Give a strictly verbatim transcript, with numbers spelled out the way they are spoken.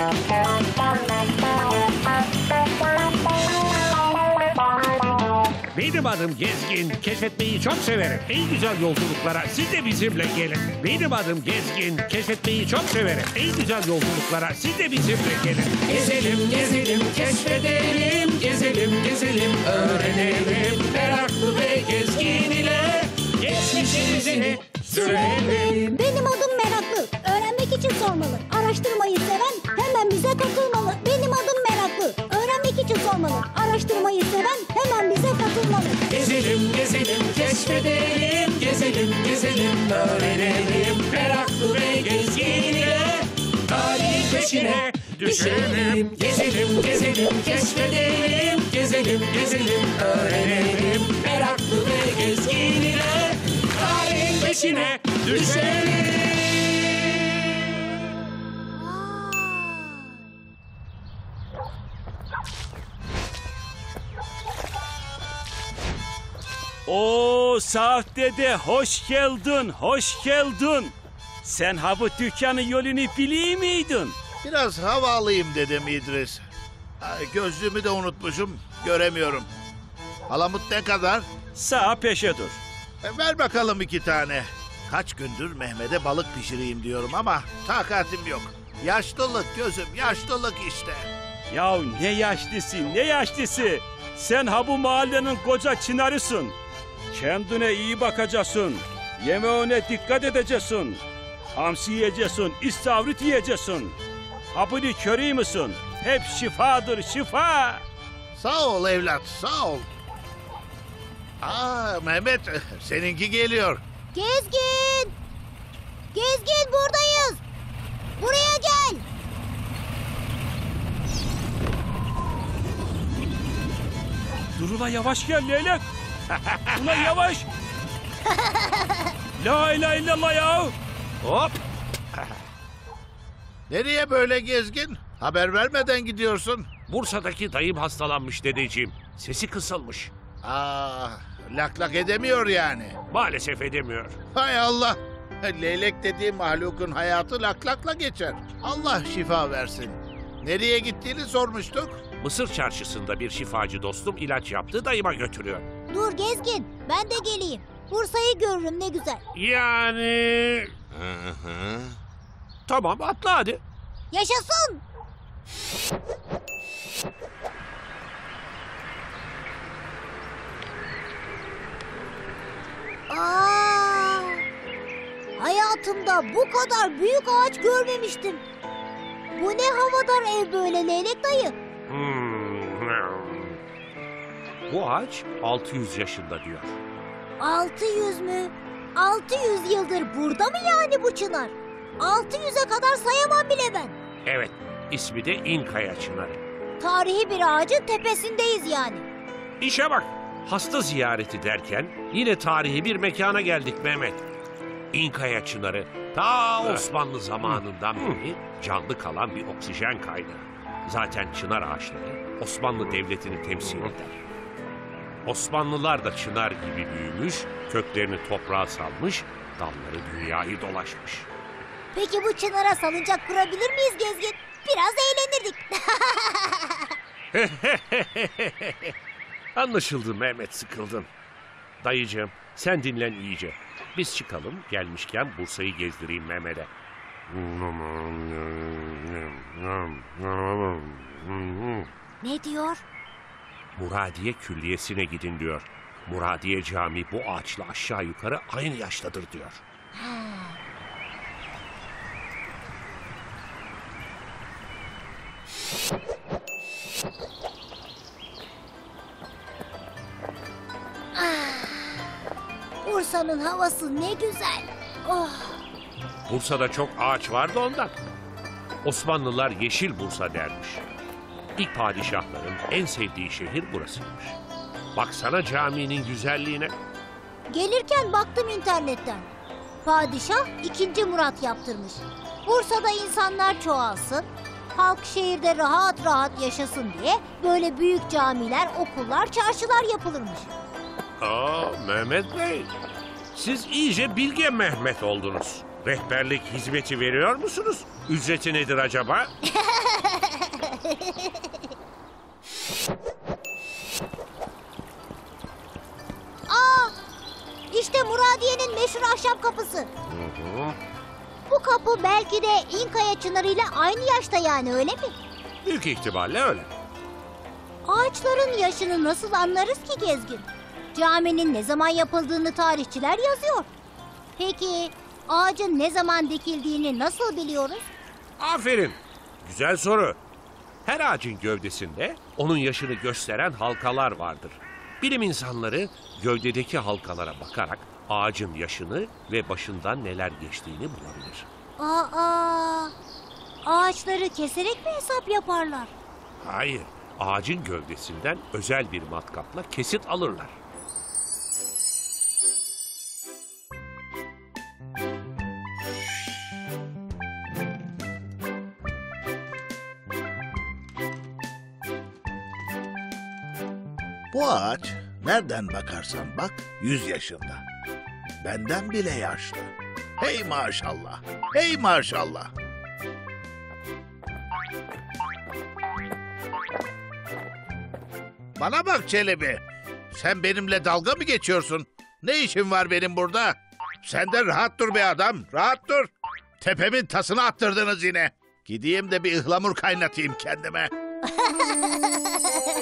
Benim adım Gezgin, keşfetmeyi çok severim. En güzel yolculuklara siz de bizimle gelin. Benim adım Gezgin, keşfetmeyi çok severim. En güzel yolculuklara siz de bizimle gelin. Gezelim, gezelim, keşfedelim. Gezelim, gezelim, öğrenelim. Meraklı ve gezgin ile geçmişimizi sürelim. Benim adım Meraklı, öğrenmek için sormalı. Araştırmayı seven hemen bize katılmalı. Benim adım Meraklı, öğrenmek için sormalı. Araştırmayı seven hemen bize katılmalı. Gezelim, gezelim, keşfedelim. Gezelim, gezelim, öğrenelim. Meraklı ve gezgin ile tarihin peşine düşelim. Gezelim, gezelim, keşfedelim. Gezelim, gezelim, öğrenelim. Meraklı ve gezgin ile tarihin peşine düşelim. Oo Saat dede, hoş geldin, hoş geldin. Sen ha bu dükkanın yolunu biliyor muydun? Biraz hava alayım dedim İdris. Ay, gözlüğümü de unutmuşum, göremiyorum. Palamut ne kadar? Sağa peşe dur. E, ver bakalım iki tane. Kaç gündür Mehmet'e balık pişireyim diyorum ama takatim yok. Yaşlılık gözüm, yaşlılık işte. Ya ne yaşlısı, ne yaşlısı. Sen ha bu mahallenin koca çınarısın. Kendine iyi bakacaksın. Yemeğine dikkat edeceksin. Hamsi yiyeceksin, istavrit yiyeceksin. Hapını körüyor musun? Hep şifadır, şifa. Sağ ol evlat, sağ ol. Aa Mehmet, seninki geliyor. Gezgin! Gezgin, buradayız. Buraya gel. Dur ula, yavaş gel leylek. Ula yavaş. La ilahe illallah ya. Hop. Nereye böyle gezgin? Haber vermeden gidiyorsun. Bursa'daki dayım hastalanmış dedeciğim. Sesi kısılmış. Aa, lak lak edemiyor yani. Maalesef edemiyor. Hay Allah. Leylek dediği mahlukun hayatı lak lakla geçer. Allah şifa versin. Nereye gittiğini sormuştuk. Mısır çarşısında bir şifacı dostum ilaç yaptı, dayıma götürüyor. Dur Gezgin, ben de geleyim. Bursa'yı görürüm, ne güzel. Yani... Tamam, atla hadi. Yaşasın! Aa! Hayatımda bu kadar büyük ağaç görmemiştim. Bu ne havadar ev böyle Leylek dayı? Hmm. Bu ağaç altı yüz yaşında diyor. altı yüz mü? altı yüz yıldır burada mı yani bu çınar? altı yüze kadar sayamam bile ben. Evet, ismi de İnkaya Çınarı. Tarihi bir ağacın tepesindeyiz yani. İşe bak, hasta ziyareti derken yine tarihi bir mekana geldik Mehmet. İnkaya Çınarı ta Osmanlı zamanından beri canlı kalan bir oksijen kaynağı. Zaten çınar ağaçları Osmanlı Devleti'ni temsil eder. Osmanlılar da çınar gibi büyümüş, köklerini toprağa salmış, dalları dünyayı dolaşmış. Peki bu çınara salıncak kurabilir miyiz Gezgin? Biraz eğlenirdik. Anlaşıldı Mehmet, sıkıldın. Dayıcığım sen dinlen iyice. Biz çıkalım, gelmişken Bursa'yı gezdireyim Mehmet'e. Ne diyor? Muradiye Külliyesi'ne gidin diyor. Muradiye Camii bu ağaçla aşağı yukarı aynı yaştadır diyor. Bursa'nın havası ne güzel. Oh. Bursa'da çok ağaç vardı ondan. Osmanlılar Yeşil Bursa dermiş. İlk padişahların en sevdiği şehir burasıymış. Baksana caminin güzelliğine. Gelirken baktım internetten. Padişah ikinci Murat yaptırmış. Bursa'da insanlar çoğalsın, halk şehirde rahat rahat yaşasın diye böyle büyük camiler, okullar, çarşılar yapılırmış. Aa Mehmet Bey, siz iyice bilge Mehmet oldunuz. Rehberlik hizmeti veriyor musunuz? Ücreti nedir acaba? Aa! İşte Muradiye'nin meşhur ahşap kapısı. Hı hı. Bu kapı belki de İnkaya çınarıyla aynı yaşta yani öyle mi? Büyük ihtimalle öyle. Ağaçların yaşını nasıl anlarız ki Gezgin? Caminin ne zaman yapıldığını tarihçiler yazıyor. Peki ağacın ne zaman dikildiğini nasıl biliyoruz? Aferin. Güzel soru. Her ağacın gövdesinde onun yaşını gösteren halkalar vardır. Bilim insanları gövdedeki halkalara bakarak ağacın yaşını ve başından neler geçtiğini bulabilir. Aa! Ağaçları keserek mi hesap yaparlar? Hayır, ağacın gövdesinden özel bir matkapla kesit alırlar. Bu ağaç nereden bakarsan bak yüz yaşında. Benden bile yaşlı. Hey maşallah, hey maşallah. Bana bak Çelebi. Sen benimle dalga mı geçiyorsun? Ne işin var benim burada? Sen de rahat dur be adam, rahat dur. Tepemin tasını attırdınız yine. Gideyim de bir ıhlamur kaynatayım kendime.